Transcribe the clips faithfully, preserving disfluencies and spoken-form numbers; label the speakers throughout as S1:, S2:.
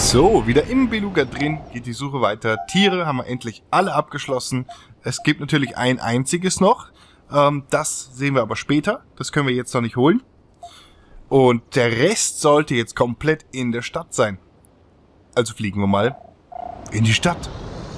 S1: So, wieder im Beluga drin, geht die Suche weiter. Tiere haben wir endlich alle abgeschlossen. Es gibt natürlich ein einziges noch. Ähm, das sehen wir aber später. Das können wir jetzt noch nicht holen. Und der Rest sollte jetzt komplett in der Stadt sein. Also fliegen wir mal in die Stadt.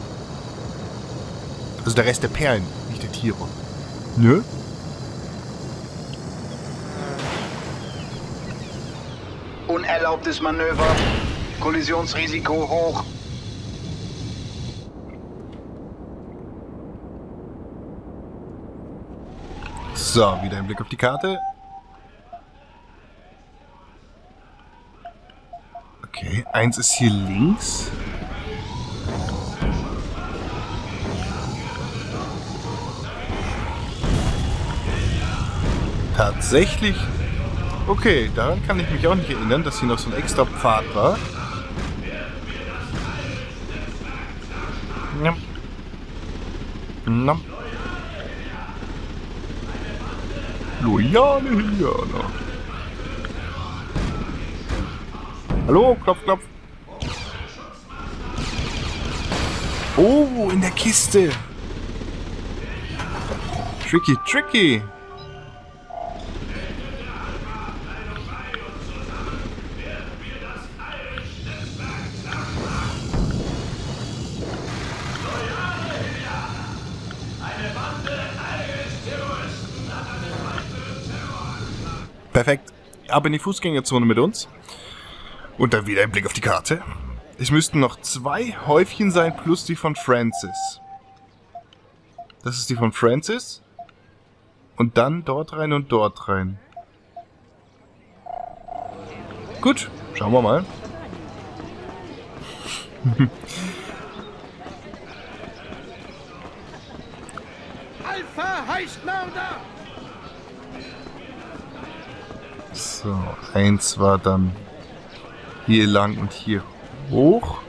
S1: Also der Rest der Perlen, nicht der Tiere. Nö?
S2: Unerlaubtes Manöver. Kollisionsrisiko hoch.
S1: So, wieder ein Blick auf die Karte. Okay, eins ist hier links. Tatsächlich. Okay, daran kann ich mich auch nicht erinnern, dass hier noch so ein extra Pfad war. Ja. Na. Loyale Indianer. Hallo, klopf, klopf. Oh, in der Kiste. Tricky, tricky. Perfekt. Ab in die Fußgängerzone mit uns. Und dann wieder ein Blick auf die Karte. Es müssten noch zwei Häufchen sein, plus die von Francis. Das ist die von Francis. Und dann dort rein und dort rein. Gut, schauen wir mal.
S2: Alpha heißt Mörder!
S1: So, eins war dann hier lang und hier hoch.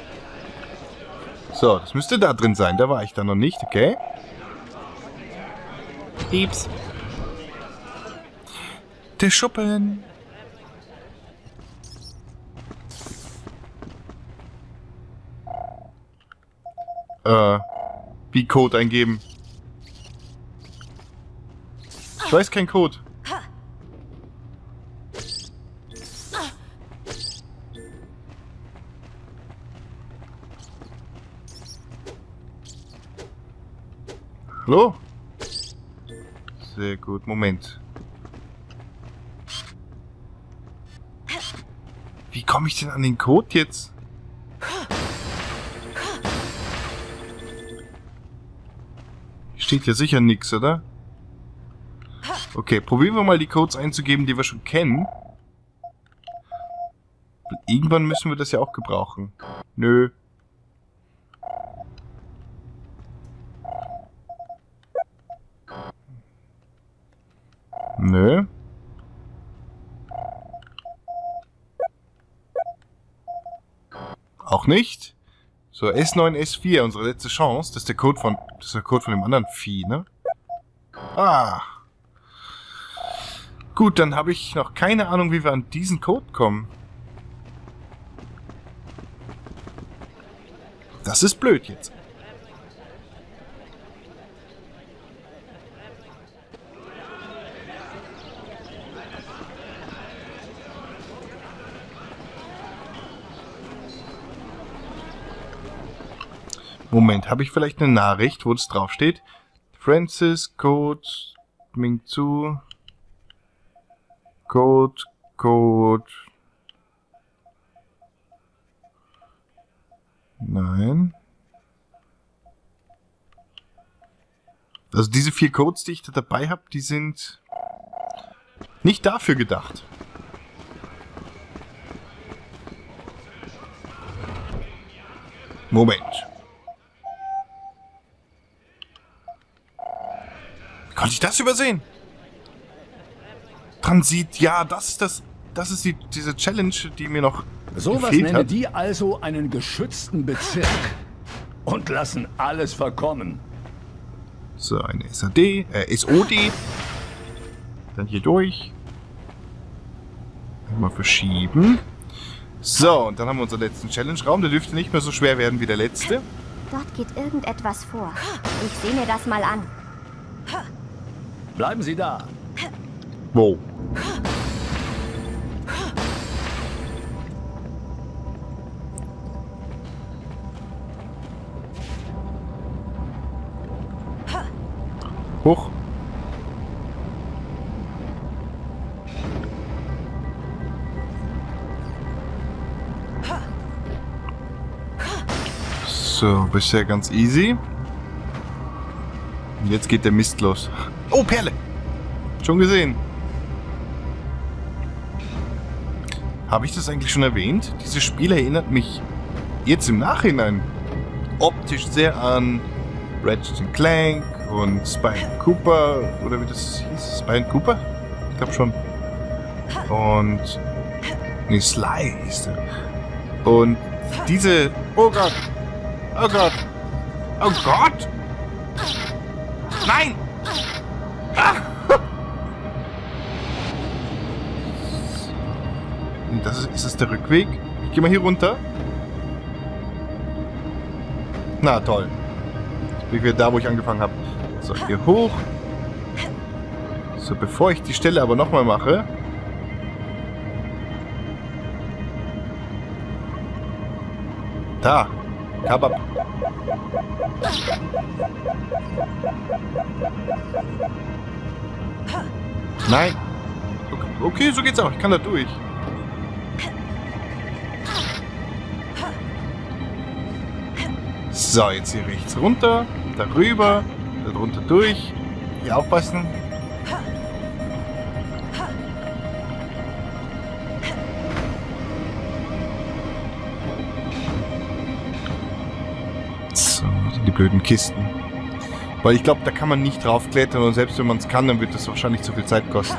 S1: So, das müsste da drin sein. Da war ich dann noch nicht, okay? Pieps. Der Schuppen. Äh, wie Code eingeben? Ich weiß keinen Code. Hallo? Sehr gut, Moment. Wie komme ich denn an den Code jetzt? Hier steht ja sicher nichts, oder? Okay, probieren wir mal die Codes einzugeben, die wir schon kennen. Und irgendwann müssen wir das ja auch gebrauchen. Nö. Nö. Auch nicht. So, S neun, S vier, unsere letzte Chance. Das ist der Code von, das ist der Code von dem anderen Vieh, ne? Ah. Gut, dann habe ich noch keine Ahnung, wie wir an diesen Code kommen. Das ist blöd jetzt. Moment, habe ich vielleicht eine Nachricht, wo das draufsteht? Francis, Code, Mingzu, Code, Code. Nein. Also diese vier Codes, die ich da dabei habe, die sind nicht dafür gedacht. Moment. Konnte ich das übersehen? Transit, ja, das ist das, das ist die, diese Challenge, die mir noch
S3: So was
S1: gefehlt
S3: nennen
S1: hat.
S3: die also einen geschützten Bezirk und lassen alles verkommen.
S1: So, eine S A D, äh, S O D. Dann hier durch. Mal verschieben. So, und dann haben wir unseren letzten Challenge-Raum. Der dürfte nicht mehr so schwer werden wie der letzte.
S4: Dort geht irgendetwas vor. Ich sehe mir das mal an.
S3: Bleiben Sie da.
S1: Wow. Hoch. So, bisher ganz easy. Und jetzt geht der Mist los. Oh, Perle! Schon gesehen. Habe ich das eigentlich schon erwähnt? Dieses Spiel erinnert mich jetzt im Nachhinein optisch sehr an Ratchet and Clank und Spy and Cooper, oder wie das hieß? Spy and Cooper? Ich glaube schon. Und... Nee, Sly hieß der. Und diese... Oh Gott! Oh Gott! Oh Gott! Nein! Ah! Das ist, ist das der Rückweg? Ich gehe mal hier runter. Na toll. Jetzt bin ich wieder da, wo ich angefangen habe. So, hier hoch. So, bevor ich die Stelle aber nochmal mache. Da. Kabab. Nein. Okay, okay, so geht's auch. Ich kann da durch. So, jetzt hier rechts runter, darüber, da drunter durch. Hier aufpassen. So, die blöden Kisten. Weil ich glaube, da kann man nicht draufklettern und selbst wenn man es kann, dann wird das wahrscheinlich zu viel Zeit kosten.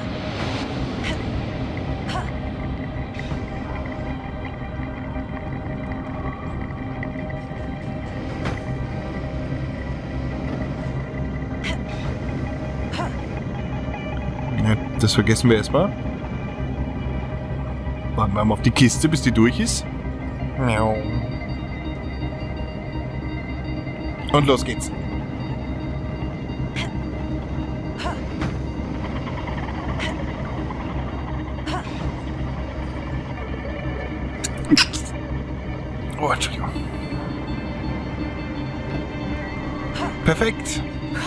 S1: Ja, das vergessen wir erstmal. Warten wir mal auf die Kiste, bis die durch ist. Und los geht's. Oh, Entschuldigung. Perfekt.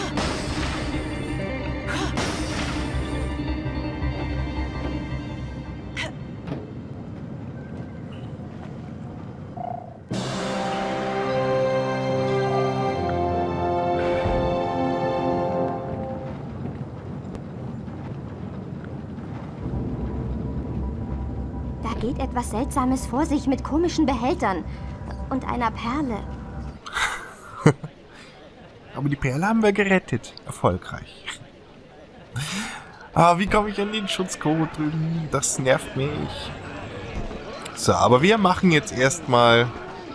S4: Da geht etwas Seltsames vor sich mit komischen Behältern und einer Perle.
S1: Aber die Perle haben wir gerettet. Erfolgreich. Ah, wie komme ich an den Schutzcode drüben? Das nervt mich. So, aber wir machen jetzt erstmal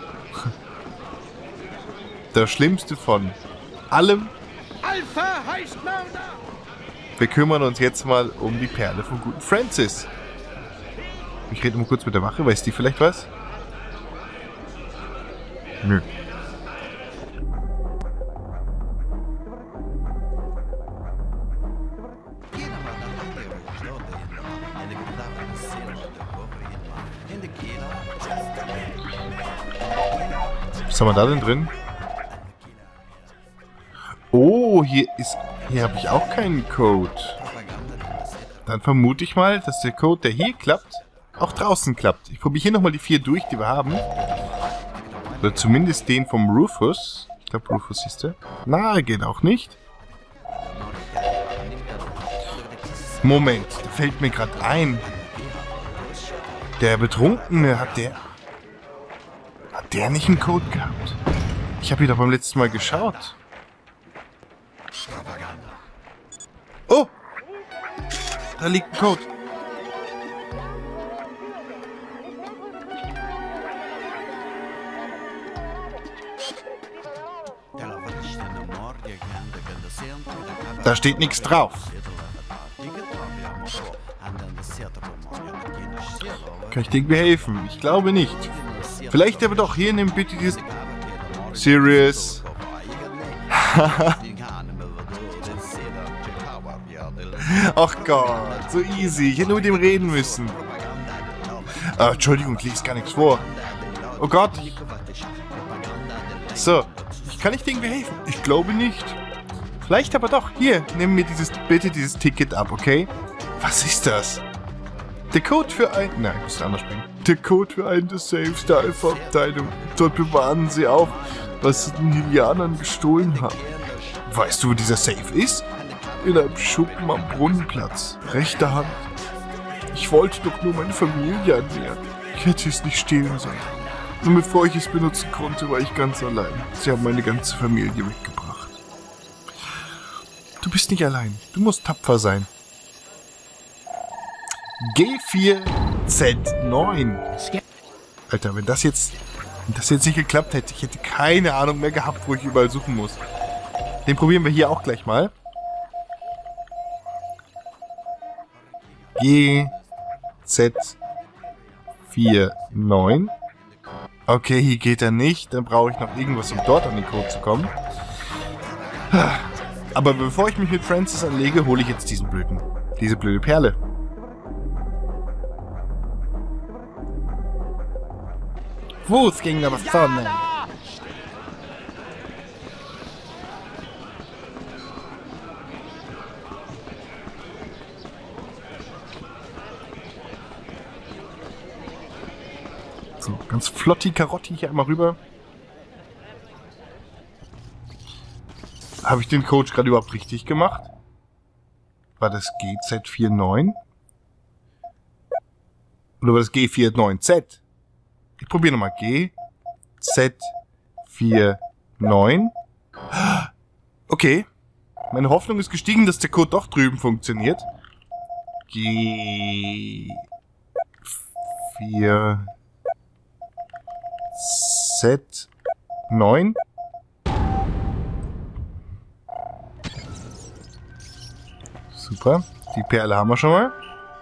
S1: das Schlimmste von allem.
S2: Alpha heißt Mörder!
S1: Wir kümmern uns jetzt mal um die Perle vom guten Francis. Ich rede mal kurz mit der Wache. Weiß die vielleicht was? Nö. Was haben wir da denn drin? Oh, hier ist... Hier habe ich auch keinen Code. Dann vermute ich mal, dass der Code, der hier klappt, auch draußen klappt. Ich probiere hier nochmal die vier durch, die wir haben. Oder zumindest den vom Rufus. Ich glaube, Rufus ist der. Na, geht auch nicht. Moment, da fällt mir gerade ein. Der Betrunkene, hat der... Hat der nicht einen Code gehabt? Ich habe ihn doch beim letzten Mal geschaut. Oh! Da liegt ein Code. Da steht nichts drauf. Kann ich dir irgendwie helfen? Ich glaube nicht. Vielleicht aber doch. Hier, nimm bitte dieses... Serious. Ach Gott, so easy. Ich hätte nur mit ihm reden müssen. Ah, Entschuldigung, ich lese gar nichts vor. Oh Gott. So, ich kann nicht irgendwie helfen. Ich glaube nicht. Vielleicht aber doch. Hier, nimm mir dieses, bitte dieses Ticket ab, okay? Was ist das? Der Code für ein... Nein, ich muss anders springen. Der Code für einen des Safes der Alpha-Abteilung. Dort bewahren sie auf, was sie den Hylianern gestohlen haben. Weißt du, wo dieser Safe ist? In einem Schuppen am Brunnenplatz. Rechte Hand. Ich wollte doch nur meine Familie ernähren. Ich hätte es nicht stehlen sollen. Und bevor ich es benutzen konnte, war ich ganz allein. Sie haben meine ganze Familie weggebracht. Du bist nicht allein. Du musst tapfer sein. G vier Z neun. Alter, wenn das jetzt... Wenn das jetzt nicht geklappt hätte, ich hätte keine Ahnung mehr gehabt, wo ich überall suchen muss. Den probieren wir hier auch gleich mal. G Z vier neun. Okay, hier geht er nicht. Dann brauche ich noch irgendwas, um dort an den Code zu kommen. Aber bevor ich mich mit Francis anlege, hole ich jetzt diesen blöden, diese blöde Perle. Fußgänger nach vorne. So, ganz flotti Karotti hier einmal rüber. Habe ich den Code gerade überhaupt richtig gemacht? War das G Z vier neun? Oder war das G vier neun Z? Ich probiere nochmal. G Z vier neun. Okay. Meine Hoffnung ist gestiegen, dass der Code doch drüben funktioniert. G vier Z neun. Super. Die Perle haben wir schon mal.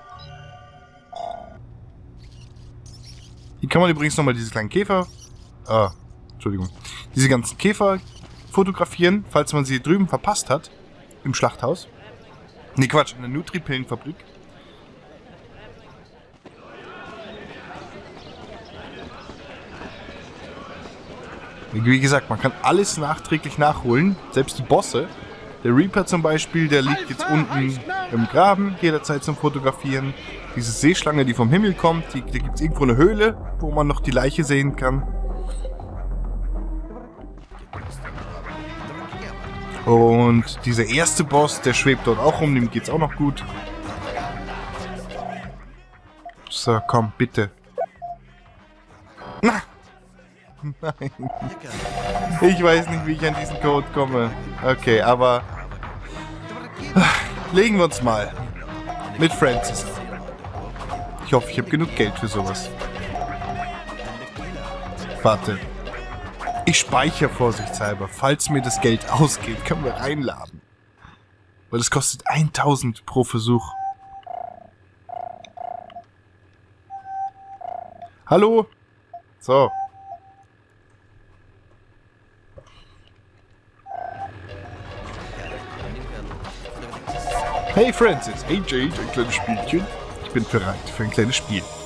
S1: Hier kann man übrigens nochmal diese kleinen Käfer... Ah, Entschuldigung. Diese ganzen Käfer fotografieren, falls man sie drüben verpasst hat. Im Schlachthaus. Ne, Quatsch, in der Nutri-Pillenfabrik. Wie gesagt, man kann alles nachträglich nachholen. Selbst die Bosse. Der Reaper zum Beispiel, der liegt jetzt unten im Graben, jederzeit zum Fotografieren. Diese Seeschlange, die vom Himmel kommt, die, da gibt es irgendwo eine Höhle, wo man noch die Leiche sehen kann. Und dieser erste Boss, der schwebt dort auch rum, dem geht's auch noch gut. So, komm, bitte. Na! Nein. Ich weiß nicht, wie ich an diesen Code komme. Okay, aber... Legen wir uns mal mit Francis. Ich hoffe, ich habe genug Geld für sowas. Warte. Ich speichere vorsichtshalber. Falls mir das Geld ausgeht, können wir reinladen. Weil es kostet eintausend pro Versuch. Hallo? So. Hey Francis, hey Jade, ein kleines Spielchen. Ich bin bereit für ein kleines Spiel.